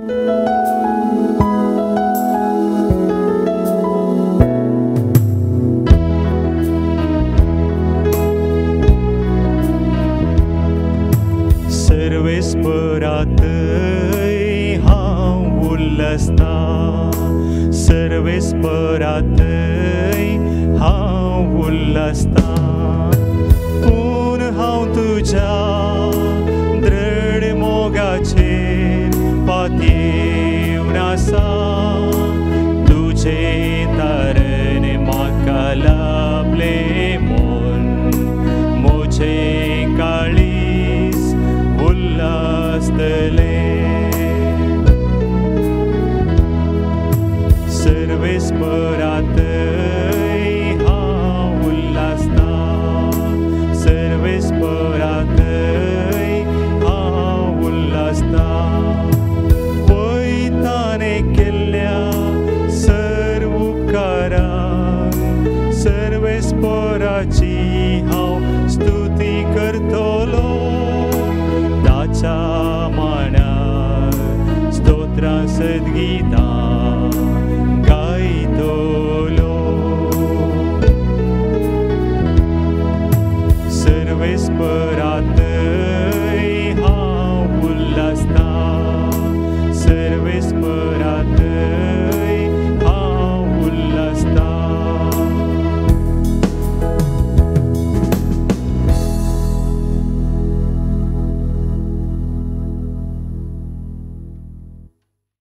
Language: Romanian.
Serve spăratăi haul ăsta, serve spăratăi haul ăsta. Un hau tucea drăre mogacer patiuna sa, duce tarene macala plemon moce calis ullastele. Serve spăratăi haul ăsta, serve spăratăi haul ăsta. Păi tane chelea sărbu caran, serve spăraci hau stuti cărtolo. Dacia mana stotra sedgita serve spăratăi